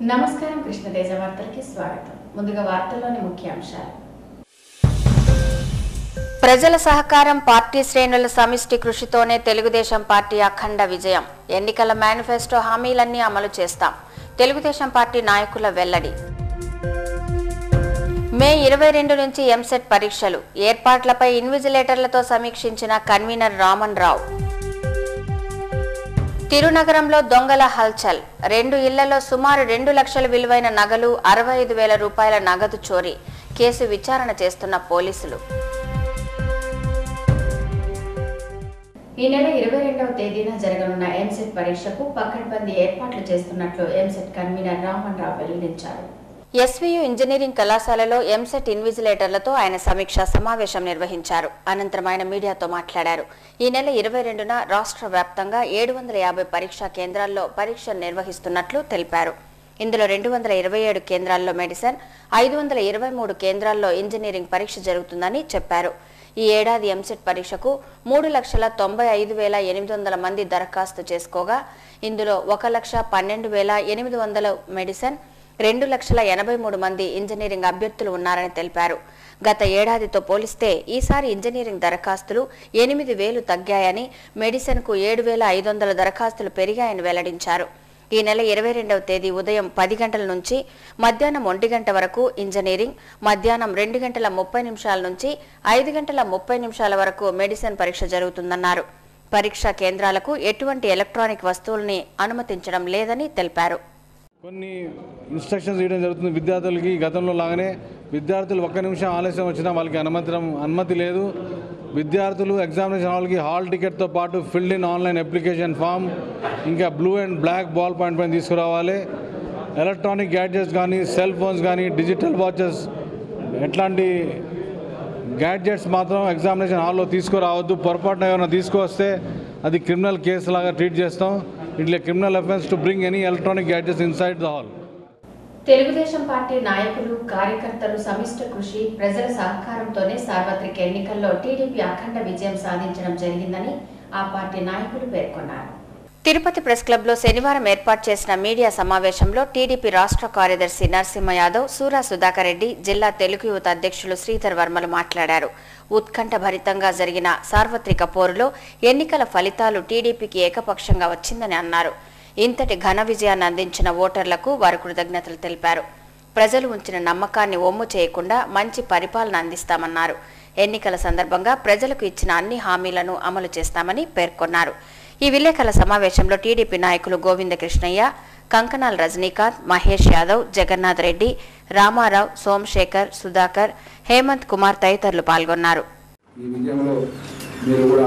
నమస్కారం కృష్ణతేజ వార్తలకి స్వాగతం. ముందుగా వార్తల్లోని ముఖ్యాంశాలు. ప్రజల సహకారం, పార్టీ శ్రేణుల సమిష్టి కృషితోనే తెలుగుదేశం పార్టీ అఖండ విజయం. ఎన్నికల మేనిఫెస్టో హామీలన్నీ అమలు చేస్తాం. తెలుగుదేశం పార్టీ నాయకుల వెల్లడి. మే 22 నుంచి ఎంసెట్ పరీక్షలు. ఏర్పాట్లపై ఇన్విజిలేటర్లతో సమీక్షించిన కన్వీనర్ రామన్ రావు. తిరునగరంలో దొంగల హల్చల్. 2 ఇళ్లలో సుమారు 2 లక్షల విలువైన నగలు, 65,000 రూపాయల నగదు చోరీ. కేసు విచారణ చేస్తున్న పోలీసులు. ఈ నెల 22వ తేదీన జరగనున్న ఎంసెట్ పరీక్షకు పకడ్బందీ ఏర్పాట్లు చేస్తున్నట్లు ఎంసెట్ కన్వీనర్ రామన్ రావు వెల్లడించారు. ఎస్వీయు ఇంజనీరింగ్ కళాశాలలో ఎంసెట్ ఇన్విజిలేటర్లతో ఆయన సమీక్షా సమావేశం నిర్వహించారు. అనంతరం ఆయన మీడియాతో మాట్లాడారు. ఈ నెల 22న రాష్ట్ర వ్యాప్తంగా 750 పరీక్షా కేంద్రాల్లో పరీక్ష నిర్వహిస్తున్నట్లు తెలిపారు. ఇందులో 227 కేంద్రాల్లో మెడిసిన్, 523 కేంద్రాల్లో ఇంజనీరింగ్ పరీక్ష జరుగుతుందని చెప్పారు. ఈ ఏడాది ఎంసెట్ పరీక్షకు 3,95,800 మంది దరఖాస్తు చేసుకోగా ఇందులో 1,12,800 మెడిసిన్, 2,83,000 మంది ఇంజనీరింగ్ అభ్యర్థులు ఉన్నారని తెలిపారు. గత ఏడాదితో పోలిస్తే ఈసారి ఇంజనీరింగ్ దరఖాస్తులు 8,000 తగ్గాయని, మెడిసిన్కు 7,500 దరఖాస్తులు పెరిగాయని వెల్లడించారు. ఈ నెల 22వ తేదీ ఉదయం 10 గంటల నుంచి మధ్యాహ్నం 1 గంట వరకు ఇంజనీరింగ్, మధ్యాహ్నం 2 గంటల 30 నిమిషాల నుంచి 5 గంటల 30 నిమిషాల వరకు మెడిసిన్ పరీక్ష జరుగుతుందన్నారు. పరీక్షా కేంద్రాలకు ఎటువంటి ఎలక్ట్రానిక్ వస్తువుల్ని అనుమతించడం లేదని తెలిపారు. కొన్ని ఇన్స్ట్రక్షన్స్ ఇవ్వడం జరుగుతుంది విద్యార్థులకి. గతంలో లాగానే విద్యార్థులు 1 నిమిషం ఆలస్యం వచ్చినా వాళ్ళకి అనుమతి లేదు. విద్యార్థులు ఎగ్జామినేషన్ హాల్కి హాల్ టికెట్తో పాటు filled in online application form, ఇంకా blue and black ball point పైన తీసుకురావాలి. ఎలక్ట్రానిక్ గ్యాడ్జెట్స్ కానీ, సెల్ ఫోన్స్ కానీ, డిజిటల్ వాచెస్, ఎట్లాంటి గ్యాడ్జెట్స్ మాత్రం ఎగ్జామినేషన్ హాల్లో తీసుకురావద్దు. పొరపాటున ఏమైనా తీసుకువస్తే అది క్రిమినల్ కేసు లాగా ట్రీట్ చేస్తాం. ఇట్లా criminal offence to bring any electronic gadgets inside the hall. Telugu Desam party నాయకులు, కార్యకర్తలు సమిష్ట కృషి, ప్రజల సహకారంతోనే సార్వత్రిక ఎన్నికల్లో టీడీపీ అఖండ విజయం సాధించడం జరిగిందని ఆ పార్టీ నాయకులు పేర్కొన్నారు. తిరుపతి ప్రెస్ క్లబ్లో శనివారం ఏర్పాటు చేసిన మీడియా సమావేశంలో టీడీపీ రాష్ట్ర కార్యదర్శి నరసింహ యాదవ్, సూరా సుధాకర్ రెడ్డి, జిల్లా తెలుగు యువత అధ్యక్షులు శ్రీధర్ వర్మలు మాట్లాడారు. ఉత్కంఠభరితంగా జరిగిన సార్వత్రిక పోరులో ఎన్నికల ఫలితాలు టీడీపీకి ఏకపక్షంగా వచ్చిందని అన్నారు. ఇంతటి ఘన విజయాన్ని అందించిన ఓటర్లకు వారు కృతజ్ఞతలు తెలిపారు. ప్రజలు ఉంచిన నమ్మకాన్ని ఒమ్ము చేయకుండా మంచి పరిపాలన అందిస్తామన్నారు. ఎన్నికల సందర్భంగా ప్రజలకు ఇచ్చిన అన్ని హామీలను అమలు చేస్తామని పేర్కొన్నారు. ఈ విలేకరుల సమావేశంలో టీడీపీ నాయకులు గోవింద కృష్ణయ్య, కంకనాల్ రజనీకాంత్, మహేష్ యాదవ్, జగన్నాథ్ రెడ్డి, రామారావు, సోమశేఖర్, సుధాకర్, హేమంత్ కుమార్ తదితరులు పాల్గొన్నారు. ఈ విజయంలో మీరు కూడా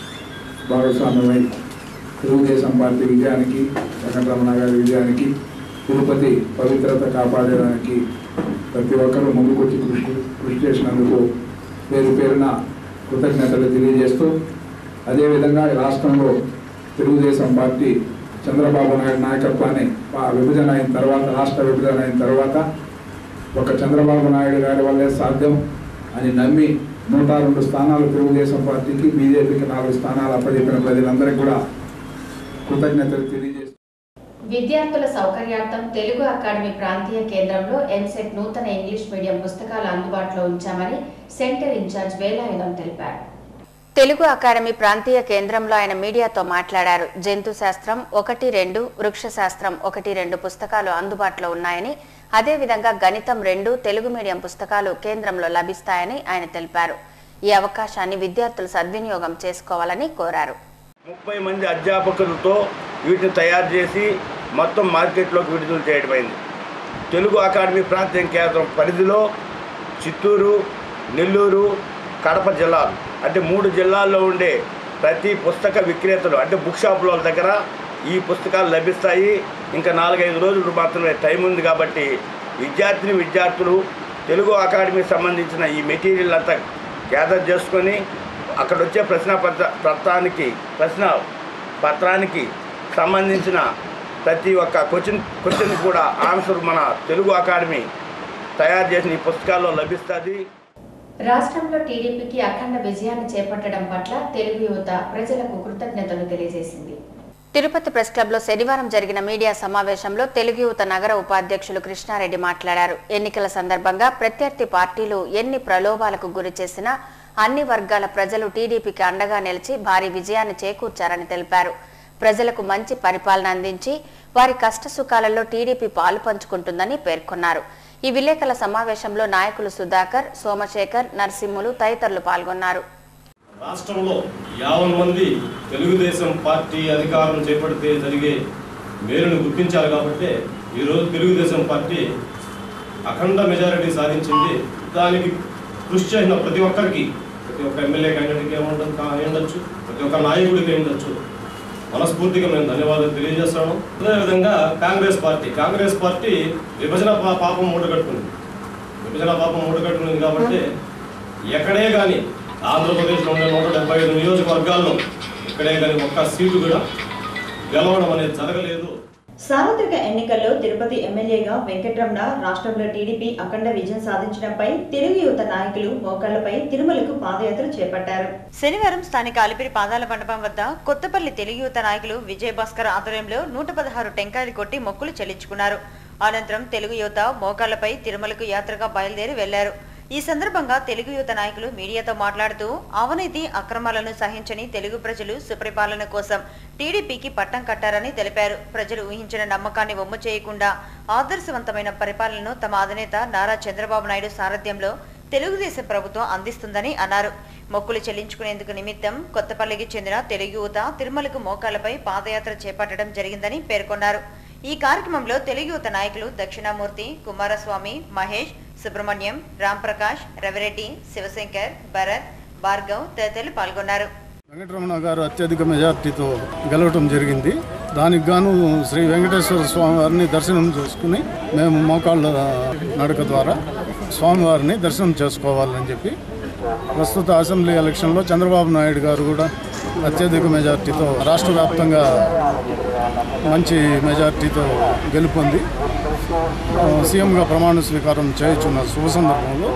భాగస్వామ్యమై తెలుగుదేశం పార్టీ విజయానికి, వెంకటరమణ గారి విజయానికి, తిరుపతి పవిత్రత కాపాడడానికి ప్రతి ఒక్కరూ ముందుకొచ్చి కృషి చేసినందుకు పేరు పేరున కృతజ్ఞతలు తెలియజేస్తూ, అదేవిధంగా రాష్ట్రంలో తెలుగుదేశం పార్టీ చంద్రబాబు నాయుడు నాయకత్వాన్ని విభజన అయిన తర్వాత, రాష్ట్ర విభజన అయిన తర్వాత ఒక చంద్రబాబు నాయుడు గారి వల్లే సాధ్యం అని నమ్మి 102 స్థానాలు తెలుగుదేశం పార్టీకి, బీజేపీకి 4 స్థానాలు అప్పచెప్పిన ప్రజలందరికీ కూడా కృతజ్ఞతలు తెలియజేస్తారు. విద్యార్థుల సౌకర్యార్థం తెలుగు అకాడమీ ప్రాంతీయ కేంద్రంలో ఎంసెట్ నూతన ఇంగ్లీష్ మీడియం పుస్తకాలు అందుబాటులో ఉంచామని సెంటర్ ఇన్ఛార్జ్ వేలాయుధం తెలిపారు. తెలుగు అకాడమీ ప్రాంతీయ కేంద్రంలో ఆయన మీడియాతో మాట్లాడారు. జంతు శాస్త్రం 1-2, వృక్ష శాస్త్రం 1-2 పుస్తకాలు అందుబాటులో ఉన్నాయని, అదేవిధంగా గణితం 2 తెలుగు మీడియం పుస్తకాలు కేంద్రంలో లభిస్తాయని ఆయన తెలిపారు. ఈ అవకాశాన్ని విద్యార్థులు సద్వినియోగం చేసుకోవాలని కోరారు. 30 మంది అధ్యాపకులతో వీటిని తయారు చేసి మొత్తం మార్కెట్లోకి విడుదల చేయడమైంది. తెలుగు అకాడమీ ప్రాంతీయ కేంద్రం పరిధిలో చిత్తూరు, నెల్లూరు, కడప జిల్లాలు అంటే 3 జిల్లాల్లో ఉండే ప్రతి పుస్తక విక్రేతలు అంటే బుక్ షాపుల దగ్గర ఈ పుస్తకాలు లభిస్తాయి. ఇంకా 4-5 రోజులు మాత్రమే టైం ఉంది కాబట్టి విద్యార్థులు తెలుగు అకాడమీకి సంబంధించిన ఈ మెటీరియల్ అంతా గ్యాదర్ చేసుకొని అక్కడ వచ్చే ప్రశ్న పత్రానికి సంబంధించిన ప్రతి ఒక్క క్వశ్చన్ కూడా ఆన్సర్ మన తెలుగు అకాడమీ తయారు చేసిన ఈ పుస్తకాల్లో లభిస్తుంది. రాష్ట్రంలో టీడీపీకి అఖండ విజయాన్ని చేపట్టడం పట్ల తెలుగు యువత ప్రజలకు కృతజ్ఞతలు తెలియజేసింది. తిరుపతి ప్రెస్ క్లబ్లో శనివారం జరిగిన మీడియా సమావేశంలో తెలుగు యువత నగర ఉపాధ్యక్షులు కృష్ణారెడ్డి మాట్లాడారు. ఎన్నికల సందర్భంగా ప్రత్యర్థి పార్టీలు ఎన్ని ప్రలోభాలకు గురి చేసినా అన్ని వర్గాల ప్రజలు టీడీపీకి అండగా నిలిచి భారీ విజయాన్ని చేకూర్చారని తెలిపారు. ప్రజలకు మంచి పరిపాలన అందించి వారి కష్టసుఖాలలో టీడీపీ పాలు పంచుకుంటుందని పేర్కొన్నారు. ఈ విలేకరుల సమావేశంలో నాయకులు సుధాకర్, సోమశేఖర్, నరసింహులు తదితరులు పాల్గొన్నారు. రాష్ట్రంలో 50 మంది తెలుగుదేశం పార్టీ అధికారం చేపడితే జరిగే మేలును గుర్తించారు కాబట్టి ఈరోజు తెలుగుదేశం పార్టీ అఖండ మెజారిటీ సాధించింది. దానికి కృషి చేసిన ప్రతి ఒక్కరికి, ప్రతి ఒక్క ఎమ్మెల్యే క్యాండిడేట్కి అయ్యుండొచ్చు, ప్రతి ఒక్క నాయకుడికి అయ్యుండొచ్చు, మనస్ఫూర్తిగా మేము ధన్యవాదాలు తెలియజేస్తాము. అదేవిధంగా కాంగ్రెస్ పార్టీ విభజన పాపం మూటగట్టుకుంది కాబట్టి ఎక్కడే కానీ ఆంధ్రప్రదేశ్లో ఉండే 175 నియోజకవర్గాల్లో ఇక్కడే కానీ ఒక్క సీటు కూడా గెలవడం అనేది జరగలేదు. సార్వత్రిక ఎన్నికల్లో తిరుపతి ఎమ్మెల్యేగా వెంకటరమణ రాష్ట్రంలో టీడీపీ అఖండ విజయం సాధించడంపై తెలుగు యువత నాయకులు మోకాళ్లపై తిరుమలకు పాదయాత్ర చేపట్టారు. శనివారం స్థానిక అలిపిరి పాదాల మండపం వద్ద కొత్తపల్లి తెలుగు యువత నాయకులు విజయభాస్కర్ ఆధ్వర్యంలో 116 టెంకాయలు కొట్టి మొక్కులు చెల్లించుకున్నారు. అనంతరం తెలుగు యువత మోకాళ్లపై తిరుమలకు యాత్రగా బయలుదేరి వెళ్లారు. ఈ సందర్భంగా తెలుగు యువత నాయకులు మీడియాతో మాట్లాడుతూ అవినీతి అక్రమాలను సహించని తెలుగు ప్రజలు సుపరిపాలన కోసం టీడీపీకి పట్టం కట్టారని తెలిపారు. ప్రజలు ఊహించిన నమ్మకాన్ని వమ్ము చేయకుండా ఆదర్శవంతమైన పరిపాలనను తమ అధినేత నారా చంద్రబాబు నాయుడు సారథ్యంలో తెలుగుదేశం ప్రభుత్వం అందిస్తుందని అన్నారు. మొక్కులు చెల్లించుకునేందుకు నిమిత్తం కొత్తపల్లికి చెందిన తెలుగు యువత తిరుమలకు మోకాళ్లపై పాదయాత్ర చేపట్టడం జరిగిందని పేర్కొన్నారు. ఈ కార్యక్రమంలో తెలుగు యువత నాయకులు దక్షిణామూర్తి, కుమారస్వామి, మహేష్, సుబ్రహ్మణ్యం, రాంప్రకాష్, రవిరెడ్డి, శివశంకర్, భరత్, భార్గవ్ తదితరులు పాల్గొన్నారు. వెంకటరమణ గారు అత్యధిక మెజార్టీతో గెలవటం జరిగింది. దానికి గాను శ్రీ వెంకటేశ్వర స్వామి వారిని దర్శనం చేసుకుని మేము మోకాళ్ళ నడక ద్వారా స్వామివారిని దర్శనం చేసుకోవాలని చెప్పి ప్రస్తుత అసెంబ్లీ ఎలక్షన్లో చంద్రబాబు నాయుడు గారు కూడా అత్యధిక మెజార్టీతో రాష్ట్ర వ్యాప్తంగా మంచి మెజార్టీతో గెలుపొంది సీఎంగా ప్రమాణ స్వీకారం చేయించున్న శుభ సందర్భంలో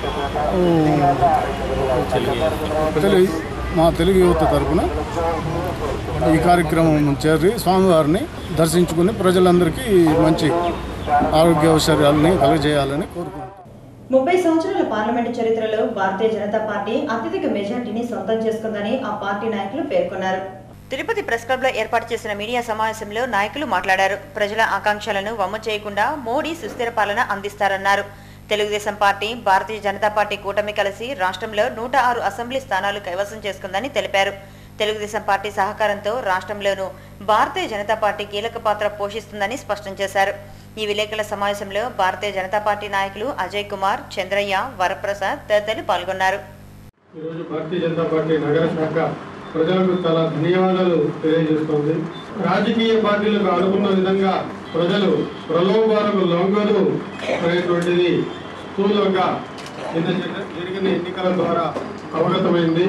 మా తెలుగు యువత తరఫున ఈ కార్యక్రమం చేరి స్వామివారిని దర్శించుకుని ప్రజలందరికీ మంచి ఆరోగ్య ఐశ్వర్యాలని కలుగజేయాలని కోరుకుంటున్నాను. 30 సంవత్సరాల పార్లమెంటు చరిత్రలో భారతీయ జనతా పార్టీ అత్యధిక మెజార్టీని సొంతం చేసుకుందని ఆ పార్టీ నాయకులు పేర్కొన్నారు. తిరుపతి ప్రెస్ క్లబ్ లో ఏర్పాటు చేసిన మీడియా సమావేశంలో నాయకులు మాట్లాడారు. ప్రజల ఆకాంక్షలను వమ్ము చేయకుండా మోడీ సుస్థిర పాలన అందిస్తారన్నారు. తెలుగుదేశం పార్టీ, భారతీయ జనతా పార్టీ కూటమి కలిసి రాష్ట్రంలో 106 అసెంబ్లీ స్థానాలు కైవసం చేసుకుందని తెలిపారు. తెలుగుదేశం పార్టీ సహకారంతో రాష్ట్రంలోనూ భారతీయ జనతా పార్టీ కీలక పాత్ర పోషిస్తుందని స్పష్టం చేశారు. ఈ విలేకరుల సమావేశంలో భారతీయ జనతా పార్టీ నాయకులు అజయ్ కుమార్, చంద్రయ్య, వరప్రసాద్ తదితరులు పాల్గొన్నారు. ఈరోజు భారతీయ జనతా పార్టీ నగర శాఖ ప్రజలకు చాలా ధన్యవాదాలు తెలియజేస్తోంది. రాజకీయ పార్టీలకు అనుకున్న విధంగా ప్రజలు ప్రలోభాలకు లొంగదు అనేటువంటిది స్థూలంగా జరిగిన ఎన్నికల ద్వారా అవగతమైంది.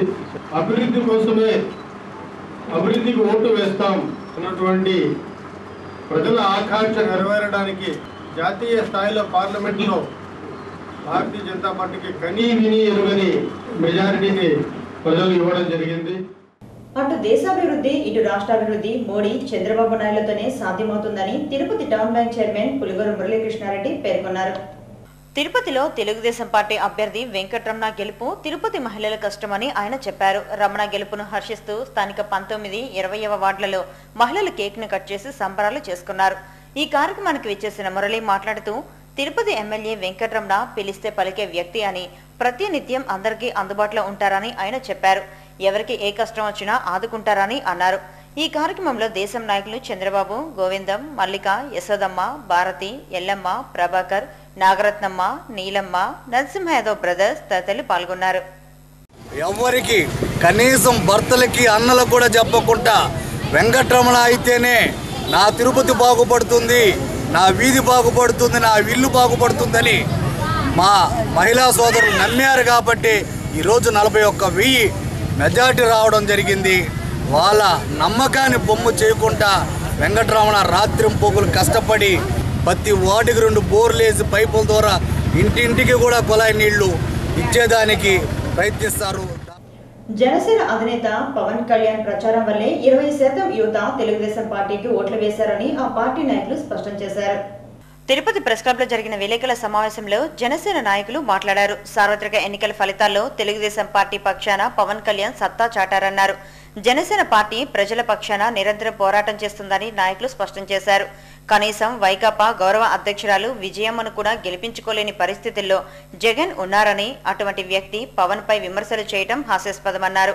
అభివృద్ధికి ఓటు వేస్తాం అన్నటువంటి ప్రజల ఆకాంక్ష నెరవేరడానికి జాతీయ స్థాయిలో పార్లమెంట్లో భారతీయ జనతా పార్టీకి కనీ విని ఎరుగని మెజారిటీని ప్రజలు ఇవ్వడం జరిగింది. అటు దేశాభివృద్ధి, ఇటు రాష్ట్రాభివృద్ధి మోడీ, చంద్రబాబు నాయుడుతోనే సాధ్యమవుతుందని Tirupati town bank chairman Puligoru Muralikrishna Reddy పేర్కొన్నారు. తిరుపతిలో తెలుగుదేశం పార్టీ అభ్యర్థి వెంకటరమణ గెలుపు తిరుపతి మహిళల కష్టమని ఆయన చెప్పారు. రమణ గెలుపును హర్షిస్తూ స్థానిక 19, 20వ వార్డులలో మహిళలు కేక్ ను కట్ చేసి సంబరాలు చేసుకున్నారు. ఈ కార్యక్రమానికి విచ్చేసిన మురళి మాట్లాడుతూ తిరుపతి ఎమ్మెల్యే వెంకటరమణ పిలిస్తే పలికే వ్యక్తి అని, ప్రతినిత్యం అందరికీ అందుబాటులో ఉంటారని ఆయన చెప్పారు. ఎవరికి ఏ కష్టం వచ్చినా ఆదుకుంటారని అన్నారు. ఈ కార్యక్రమంలో దేశం నాయకులు చంద్రబాబు, గోవిందం, మల్లిక, యశోదమ్మ, భారతి, ఎల్లమ్మ, ప్రభాకర్, నాగరత్నమ్మ, నీలమ్మ, నరసింహ యాదవ్ బ్రదర్స్ తదితరులు పాల్గొన్నారు. ఎవరికి కనీసం భర్తలకి, అన్నలకు కూడా చెప్పకుండా వెంకటరమణ అయితేనే నా తిరుపతి బాగుపడుతుంది, నా వీధి బాగుపడుతుంది, నా ఇల్లు బాగుపడుతుందని మా మహిళా సోదరులు నమ్మారు కాబట్టి ఈరోజు 41,000 మెజార్టీ రావడం జరిగింది. వాళ్ళ నమ్మకాన్ని బొమ్మ చేయకుండా వెంకటరమణ రాత్రింపొగులు కష్టపడి ప్రతి వార్డుకి 2 బోర్లేసి పైపుల ద్వారా ఇంటింటికి కూడా కుళాయి నీళ్లు ఇచ్చేదానికి ప్రయత్నిస్తారు. జనసేన అధినేత పవన్ కళ్యాణ్ ప్రచారం వల్లే 20% యువత తెలుగుదేశం పార్టీకి ఓట్లు వేశారని ఆ పార్టీ నాయకులు స్పష్టం చేశారు. తిరుపతి ప్రెస్ క్లబ్ లో జరిగిన విలేకరుల సమావేశంలో జనసేన నాయకులు మాట్లాడారు. సార్వత్రిక ఎన్నికల ఫలితాల్లో తెలుగుదేశం పార్టీ పక్షాన పవన్ కళ్యాణ్ సత్తా చాటారన్నారు. జనసేన పార్టీ ప్రజల పక్షాన నిరంతరం పోరాటం చేస్తుందని నాయకులు స్పష్టం చేశారు. కనీసం వైకాపా గౌరవ అధ్యక్షురాలు విజయమ్మను కూడా గెలిపించుకోలేని పరిస్థితుల్లో జగన్ ఉన్నారని, అటువంటి వ్యక్తి పవన్ పై విమర్శలు చేయడం హాస్యాస్పదమన్నారు.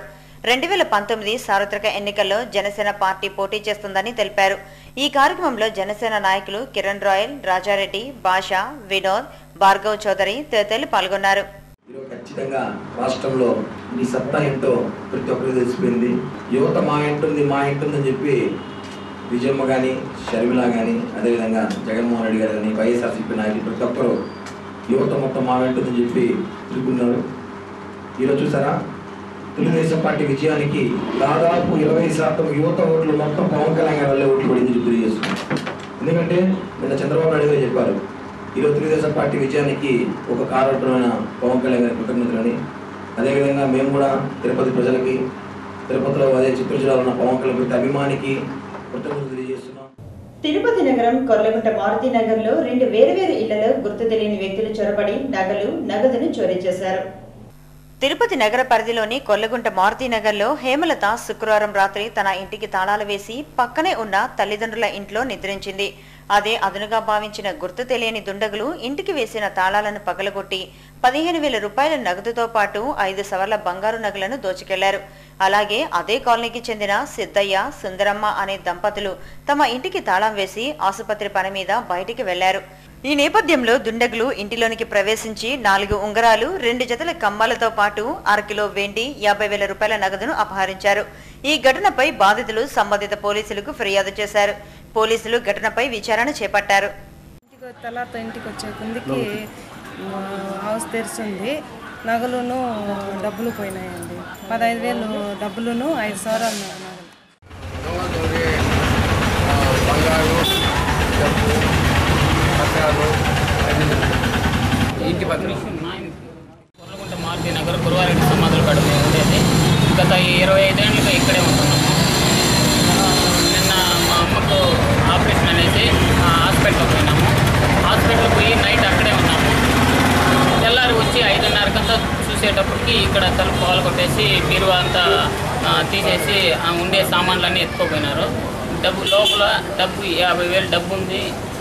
2019 సార్వత్రిక ఎన్నికల్లో జనసేన పార్టీ పోటీ చేస్తుందని తెలిపారు. ఈ కార్యక్రమంలో జనసేన నాయకులు కిరణ్ రాయల్, రాజారెడ్డి, బాషా, వినోద్, భార్గవ్ చౌదరి తదితరులు పాల్గొన్నారు. ఖచ్చితంగా రాష్ట్రంలో ఈ సత్తా ఏంటో ప్రతి ఒక్కరికి తెలిసిపోయింది. యువత మా ఇంటుందని చెప్పి విజయమ్మ కానీ, షర్మిల కానీ, అదేవిధంగా జగన్మోహన్ రెడ్డి గారు కానీ, వైఎస్ఆర్సీపీ నాయకులు ప్రతి ఒక్కరు యువత మొత్తం మా ఇంటుందని చెప్పి తిరుగుతున్నారు. ఈరోజు చూసారా, తెలుగుదేశం పార్టీ విజయానికి దాదాపు 20% యువత ఓట్లు మొత్తం పవన్ కళ్యాణ్ గారి వల్లే ఓట్లు పడింది చెప్పి తెలియజేస్తున్నాం. ఎందుకంటే నిన్న చంద్రబాబు నాయుడు గారు చెప్పారు, ఈరోజు తెలుగుదేశం పార్టీ విజయానికి ఒక కారణమైన పవన్ కళ్యాణ్ గారి కృతజ్ఞతలని. అదేవిధంగా మేము కూడా తిరుపతి ప్రజలకి, తిరుపతిలో అదే చిత్తూరు జిల్లాలో ఉన్న పవన్ కళ్యాణ్ ప్రతి అభిమానికి కృతజ్ఞతలు తెలియజేస్తున్నాం. తిరుపతి నగరం కొర్లగుంట మారుతి నగర్ లో 2 వేర్వేరు ఇళ్లలో గుర్తు తెలియని వ్యక్తులు చొరబడి నగదును చోరీ చేశారు. తిరుపతి నగర పరిధిలోని కొర్లగుంట మారుతి నగర్లో హేమలత శుక్రవారం రాత్రి తన ఇంటికి తాళాలు వేసి పక్కనే ఉన్న తల్లిదండ్రుల ఇంట్లో నిద్రించింది. అదే అదునుగా భావించిన గుర్తు తెలియని దుండగులు ఇంటికి వేసిన తాళాలను పగలగొట్టి 15,000 రూపాయల నగదుతో పాటు 5 సవర్ల బంగారు నగలను దోచుకెళ్లారు. అలాగే అదే కాలనీకి చెందిన సిద్దయ్య, సుందరమ్మ అనే దంపతులు తమ ఇంటికి తాళం వేసి ఆసుపత్రి పని మీద బయటికి వెళ్లారు. ఈ నేపథ్యంలో దుండగులు ఇంటిలోనికి ప్రవేశించి 4 ఉంగరాలు, 2 జతల కమ్మలతో పాటు 1/2 కిలో వెండి, 50,000 రూపాయల నగదును అపహరించారు. ఈ ఘటనపై బాధితులు సంబంధిత పోలీసులకు ఫిర్యాదు చేశారు. పోలీసులు ఘటనపై విచారణ చేపట్టారు. ఇంటికి వచ్చే కిందికి హౌస్ తెరిచింది, నగలును డబ్బులు పోయినాయండి. 15,000 డబ్బులును 5 సవరాలు ఇంటి పక్కన కొర్లగుంట మారుతి నగర్ గురువారెడ్డి సమాధుల కాడ మేము ఉండేది. గత 25 ఏళ్ళుగా ఇక్కడే ఉంటున్నాము. నిన్న మా అమ్మకు ఆపరేషన్ అనేసి హాస్పిటల్కి పోయినాము. హాస్పిటల్కి పోయి నైట్ అక్కడే ఉన్నాము. తెల్లారి వచ్చి 5:30 చూసేటప్పటికి ఇక్కడ తలుపు పాలు కొట్టేసి బీరువా అంతా తీసేసి ఉండే సామాన్లన్నీ ఎత్తుకోపోయినారు. లోపల డబ్బు 50,000 డబ్బు ఉంది,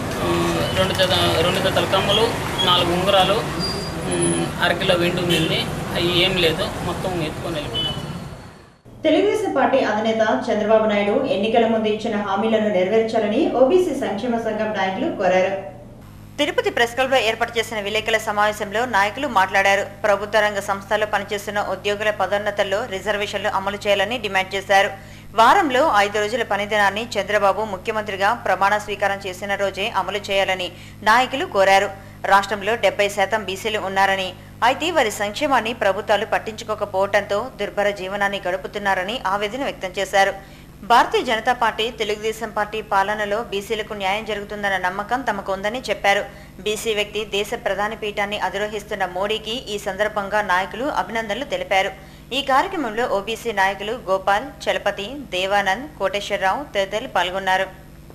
2 జతల కమ్మలు, 4 ఉంగరాలు, 1/2 కిలో వెండి ఉంది. అవి ఏం లేదు, మొత్తం ఎత్తుకొని వెళ్ళిపోయినారు. తెలుగుదేశం పార్టీ అధినేత చంద్రబాబు నాయుడు ఎన్నికల ముందు ఇచ్చిన హామీలను నెరవేర్చాలని ఓబీసీ సంక్షేమ సంఘం నాయకులు కోరారు. తిరుపతి ప్రెస్ క్లబ్ లో ఏర్పాటు చేసిన విలేకరుల సమావేశంలో నాయకులు మాట్లాడారు. ప్రభుత్వ రంగ సంస్థల్లో పనిచేస్తున్న ఉద్యోగుల పదోన్నతుల్లో రిజర్వేషన్లు అమలు చేయాలని డిమాండ్ చేశారు. వారంలో 5 రోజుల పనిదినాన్ని చంద్రబాబు ముఖ్యమంత్రిగా ప్రమాణ స్వీకారం చేసిన రోజే అమలు చేయాలని నాయకులు కోరారు. రాష్ట్రంలో 70% బీసీలు ఉన్నారని, అయితే వారి సంక్షేమాన్ని ప్రభుత్వాలు పట్టించుకోకపోవడంతో దుర్భర జీవనాన్ని గడుపుతున్నారని ఆవేదన వ్యక్తం చేశారు. భారతీయ జనతా పార్టీ, తెలుగుదేశం పార్టీ పాలనలో బీసీలకు న్యాయం జరుగుతుందన్న నమ్మకం తమకు ఉందని చెప్పారు. బీసీ వ్యక్తి దేశ ప్రధాని పీఠాన్ని అధిరోహిస్తున్న మోడీకి ఈ సందర్భంగా నాయకులు అభినందనలు తెలిపారు. ఈ కార్యక్రమంలో ఓబీసీ నాయకులు గోపాల్, చలపతి, దేవానంద్, కోటేశ్వరరావు తదితరులు పాల్గొన్నారు.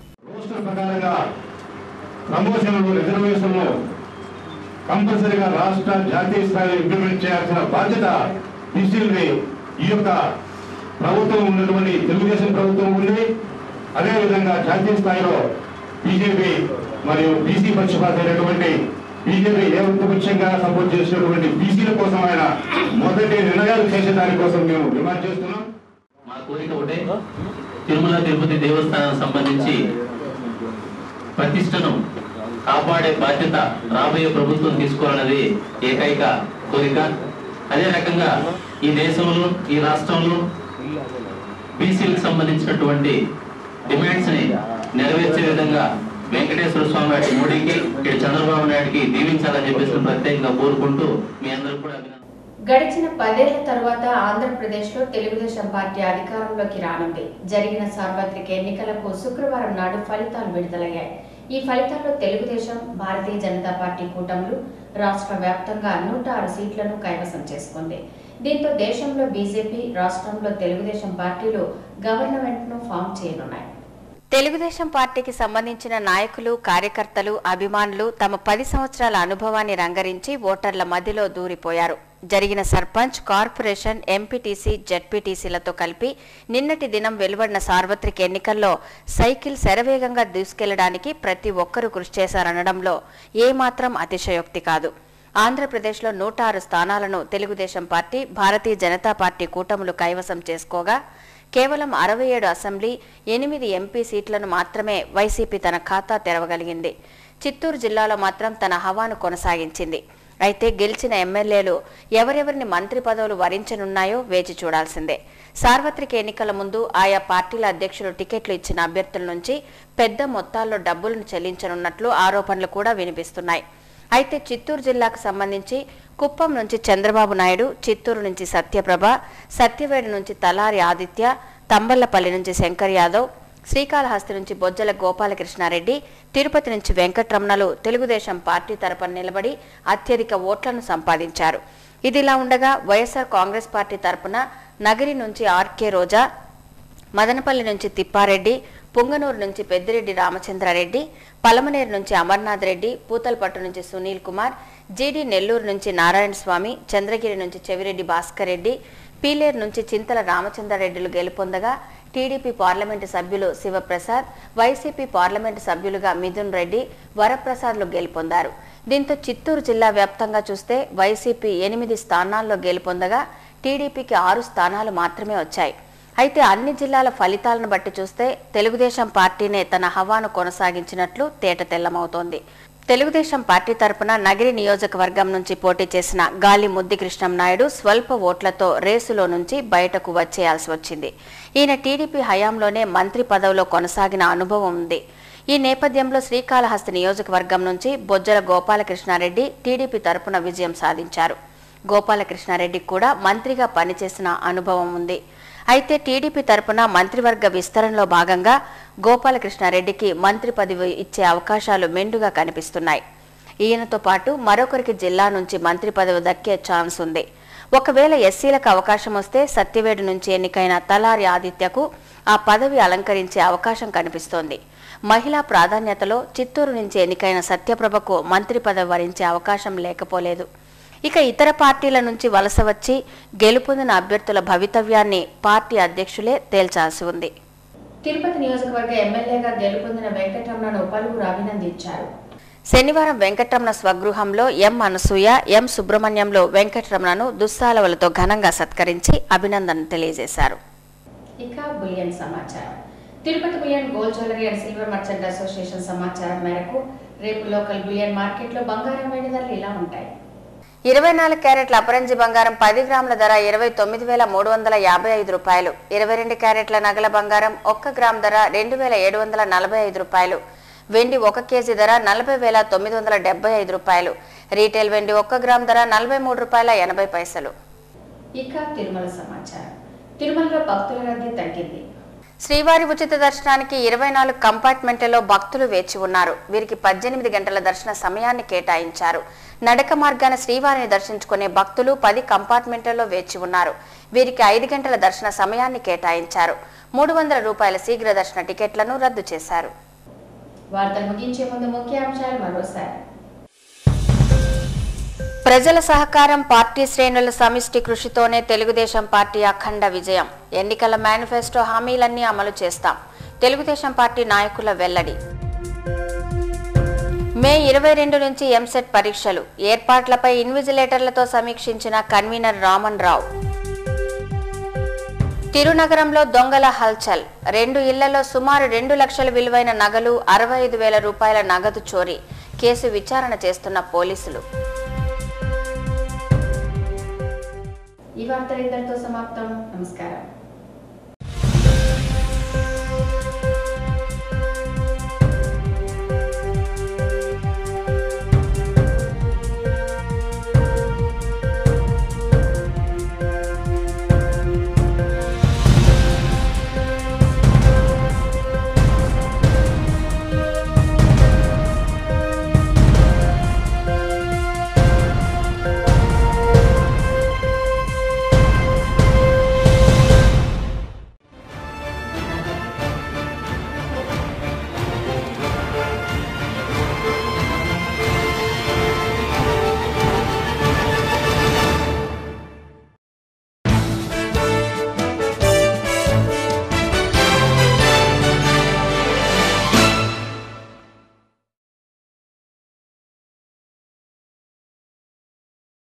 కంపల్సరీగా రాష్ట్ర జాతీయ స్థాయిలో ఇంప్లిమెంట్ చేయాల్సిన బాధ్యత బీసీలని ఈ యొక్క ప్రభుత్వం ఉన్నటువంటి తెలుగుదేశం ప్రభుత్వం ఉంది. అదేవిధంగా జాతీయ స్థాయిలో బీజేపీ మరియు బీసీ పక్షపాతైనటువంటి బీజేపీ ఏకపక్షంగా సపోర్ట్ చేసినటువంటి బీసీల కోసం ఆయన మొదటి నిర్ణయాలు చేసే దానికోసం మేము డిమాండ్ చేస్తున్నాం. మా కోరిక ఒకటే, తిరుమల తిరుపతి దేవస్థానం సంబంధించి ప్రతిష్టను కాపాడే బాధ్యత రాబోయే ప్రభుత్వం తీసుకోవాలన్నది ఏకైక కోరిక. అదే రకంగా ఈ దేశంలో, ఈ రాష్ట్రంలో బీసీలకు సంబంధించినటువంటి డిమాండ్స్ ని నెరవేర్చే విధంగా వెంకటేశ్వర స్వామి వారి మోడీకి, ఇక్కడ చంద్రబాబు నాయుడికి దీవించాలని చెప్పేసి ప్రత్యేకంగా కోరుకుంటూ మీ అందరూ కూడా గడిచిన 10 ఏళ్ల తర్వాత ఆంధ్రప్రదేశ్లో తెలుగుదేశం పార్టీ అధికారంలోకి రానుంది. జరిగిన సార్వత్రిక ఎన్నికలకు శుక్రవారం నాడు ఫలితాలు విడుదలయ్యాయి. ఈ ఫలితాల్లో తెలుగుదేశం, భారతీయ జనతా పార్టీ కూటములు రాష్ట్ర వ్యాప్తంగా 106 సీట్లను కైవసం చేసుకుంది. దీంతో దేశంలో బీజేపీ, రాష్ట్రంలో తెలుగుదేశం పార్టీలు గవర్నమెంట్ను ఫామ్ చేయనున్నాయి. తెలుగుదేశం పార్టీకి సంబంధించిన నాయకులు, కార్యకర్తలు, అభిమానులు తమ 10 సంవత్సరాల అనుభవాన్ని రంగరించి ఓటర్ల మధ్యలో దూరిపోయారు. జరిగిన సర్పంచ్, కార్పొరేషన్, ఎంపీటీసీ, జెడ్పీటీసీలతో కలిపి నిన్నటి దినం వెలువడిన సార్వత్రిక ఎన్నికల్లో సైకిల్ శరవేగంగా దూసుకెళ్లడానికి ప్రతి ఒక్కరూ కృషి చేశారనడంలో ఏమాత్రం అతిశయోక్తి కాదు. ఆంధ్రప్రదేశ్లో 106 స్థానాలను తెలుగుదేశం పార్టీ, భారతీయ జనతా పార్టీ కూటములు కైవసం చేసుకోగా కేవలం 67 అసెంబ్లీ, 8 ఎంపీ సీట్లను మాత్రమే వైసీపీ తన ఖాతా తెరవగలిగింది. చిత్తూరు జిల్లాలో మాత్రం తన హవాను కొనసాగించింది. అయితే గెలిచిన ఎమ్మెల్యేలు ఎవరెవరిని మంత్రి పదవులు వరించనున్నాయో వేచి చూడాల్సిందే. సార్వత్రిక ఎన్నికల ముందు ఆయా పార్టీల అధ్యక్షులు టికెట్లు ఇచ్చిన అభ్యర్థుల నుంచి పెద్ద మొత్తాల్లో డబ్బులను చెల్లించనున్నట్లు ఆరోపణలు కూడా వినిపిస్తున్నాయి. అయితే చిత్తూరు జిల్లాకు సంబంధించి కుప్పం నుంచి చంద్రబాబు నాయుడు, చిత్తూరు నుంచి సత్యప్రభ, సత్యవేడు నుంచి తలారి ఆదిత్య, తంబళ్లపల్లి నుంచి శంకర్ యాదవ్, శ్రీకాళహస్తి నుంచి బొజ్జల గోపాలకృష్ణారెడ్డి, తిరుపతి నుంచి వెంకటరమణలు తెలుగుదేశం పార్టీ తరపున నిలబడి అత్యధిక ఓట్లను సంపాదించారు. ఇదిలా ఉండగా వైఎస్ఆర్ కాంగ్రెస్ పార్టీ తరపున నగరి నుంచి ఆర్కే రోజా, మదనపల్లి నుంచి తిప్పారెడ్డి, పుంగనూరు నుంచి పెద్దిరెడ్డి రామచంద్రారెడ్డి, పలమనేరు నుంచి అమర్నాథ్ రెడ్డి, పూతలపట్టు నుంచి సునీల్ కుమార్, జీడీ నెల్లూరు నుంచి నారాయణ స్వామి, చంద్రగిరి నుంచి చెవిరెడ్డి భాస్కర్ రెడ్డి, పీలేరు నుంచి చింతల రామచంద్రారెడ్డిలు గెలుపొందగా టీడీపీ పార్లమెంటు సభ్యులు శివప్రసాద్, వైసీపీ పార్లమెంటు సభ్యులుగా మిథున్ రెడ్డి, వరప్రసాద్లు గెలుపొందారు. దీంతో చిత్తూరు జిల్లా వ్యాప్తంగా చూస్తే వైసీపీ 8 స్థానాల్లో గెలుపొందగా టీడీపీకి 6 స్థానాలు మాత్రమే వచ్చాయి. అయితే అన్ని జిల్లాల ఫలితాలను బట్టి చూస్తే తెలుగుదేశం పార్టీనే తన హవాను కొనసాగించినట్లు తేటతెల్లమవుతోంది. తెలుగుదేశం పార్టీ తరపున నగిరి నియోజకవర్గం నుంచి పోటీ చేసిన గాలి ముద్ది కృష్ణంనాయుడు స్వల్ప ఓట్లతో రేసులో నుంచి బయటకు వచ్చేయాల్సి వచ్చింది. ఈయన టీడీపీ హయాంలోనే మంత్రి పదవిలో కొనసాగిన అనుభవం ఉంది. ఈ నేపథ్యంలో శ్రీకాళహస్తి నియోజకవర్గం నుంచి బొజ్జల గోపాలకృష్ణారెడ్డి టీడీపీ తరపున విజయం సాధించారు. గోపాలకృష్ణారెడ్డి కూడా మంత్రిగా పనిచేసిన అనుభవం ఉంది. అయితే టీడీపీ తరపున మంత్రివర్గ విస్తరణలో భాగంగా గోపాలకృష్ణారెడ్డికి మంత్రి పదవి ఇచ్చే అవకాశాలు మెండుగా కనిపిస్తున్నాయి. ఈయనతో పాటు మరొకరికి జిల్లా నుంచి మంత్రి పదవి దక్కే ఛాన్స్ ఉంది. ఒకవేళ ఎస్సీలకు అవకాశం వస్తే సత్యవేడు నుంచి ఎన్నికైన తలారి ఆదిత్యకు ఆ పదవి అలంకరించే అవకాశం కనిపిస్తోంది. మహిళా ప్రాధాన్యతలో చిత్తూరు నుంచి ఎన్నికైన సత్యప్రభకు మంత్రి పదవి వరించే అవకాశం లేకపోలేదు. ఇక ఇతర పార్టీల నుంచి వలస వచ్చి గెలుపొందిన అభ్యర్థుల భవితవ్యాన్ని పార్టీ అధ్యక్షులే తేల్చాల్సి ఉంది. తిరుపతి నియోజకవర్గ ఎమ్మెల్యేగా గెలుపొందిన వెంకటరమణను పలువురు అభినందించారు. శనివారం వెంకటరమణ స్వగృహంలో ఎం అనసూయ, ఎం సుబ్రహ్మణ్యంలో వెంకటరమణను దుస్సాలవలతో ఘనంగా సత్కరించి అభినందనలు తెలియజేశారు. ఇక బులియన్ సమాచారం. Tirupati bullion gold jewellery and silver merchant association సమాచారం మేరకు రేపు లోకల్ బులియన్ మార్కెట్లో బంగారం వెండి ధరలు ఇలా ఉంటాయి. 24 క్యారెట్ల అపరంజి బంగారం 10 గ్రాముల ధర 29,355 రూపాయలు. 22 క్యారెట్ల నగల బంగారం 1 గ్రామ్ ధర 2,745 రూపాయలు. వెండి 1 కేజీ ధర 40,975 రూపాయలు. రీటైల్ వెండి 1 గ్రామ్ ధర 43 రూపాయల 80 పైసలు. ఇక తిరుమల సమాచారం. తిరుమలలో భక్తుల రద్దీ తగ్గింది. శ్రీవారి ఉచిత దర్శనానికి 24 కంపార్ట్మెంట్లలో భక్తులు వేచి ఉన్నారు. వీరికి 18 గంటల దర్శన సమయాన్ని కేటాయించారు. నడక మార్గాన శ్రీవారిని దర్శించుకునే భక్తులు 10 కంపార్ట్మెంట్లలో వేచి ఉన్నారు. వీరికి 5 గంటల దర్శన సమయాన్ని కేటాయించారు. 300 రూపాయల శీఘ్ర దర్శన టికెట్లను రద్దు చేశారు. వార్తలు ముగించే ముందు ముఖ్యాంశాలు మరోసారి. ప్రజల సహకారం, పార్టీ శ్రేణుల సమిష్టి కృషితోనే తెలుగుదేశం పార్టీ అఖండ విజయం. ఎన్నికల మేనిఫెస్టో హామీలన్నీ అమలు చేస్తాం. తెలుగుదేశం పార్టీ నాయకుల వెల్లడి. మే 22 నుంచి ఎంసెట్ పరీక్షలు. ఏర్పాట్లపై ఇన్విజిలేటర్లతో సమీక్షించిన కన్వీనర్ రామన్ రావు. తిరునగరంలో దొంగల హల్చల్. 2 ఇళ్లలో సుమారు 2 లక్షల విలువైన నగలు, 65,000 రూపాయల నగదు చోరీ. కేసు విచారణ చేస్తున్న పోలీసులు. ఈ వార్తలు ఇంతటితో సమాప్తం. నమస్కారం.